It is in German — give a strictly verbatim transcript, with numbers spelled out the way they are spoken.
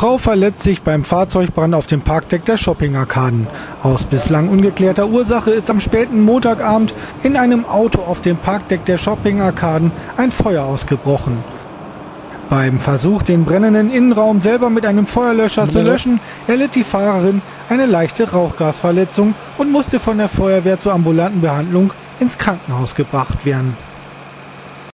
Frau verletzt sich beim Fahrzeugbrand auf dem Parkdeck der Shopping-Arkaden. Aus bislang ungeklärter Ursache ist am späten Montagabend in einem Auto auf dem Parkdeck der Shopping-Arkaden ein Feuer ausgebrochen. Beim Versuch, den brennenden Innenraum selber mit einem Feuerlöscher zu löschen, erlitt die Fahrerin eine leichte Rauchgasverletzung und musste von der Feuerwehr zur ambulanten Behandlung ins Krankenhaus gebracht werden.